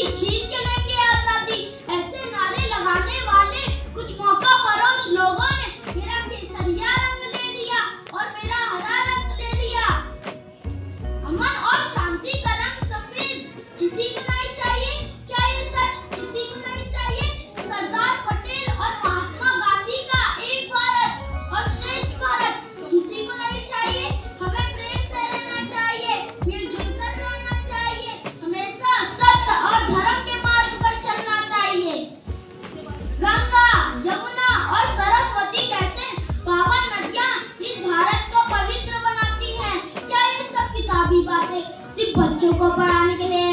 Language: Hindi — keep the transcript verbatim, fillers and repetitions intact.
आजादी, छीन के लेंगे आजादी, ऐसे नारे लगाने वाले कुछ मौका फरोश लोगों ने मेरा केसरिया रंग ले लिया और मेरा हरा रंग ले लिया। अमन और शांति का रंग सफेद किसी को नहीं चाहिए, क्या ये सच किसी को नहीं चाहिए? सरदार पटेल और महात्मा गांधी का एक भारत और श्रेष्ठ भारत किसी को नहीं चाहिए। हमें प्रेम से रहना चाहिए, मिलजुल कर रहना चाहिए, हमेशा सत्य और धर्म के मार्ग पर चलना चाहिए। गंगा, यमुना और सरस्वती जैसे पावन नदियां इस भारत को पवित्र बनाती हैं। क्या ये सब किताबी बातें सिर्फ बच्चों को पढ़ाने के लिए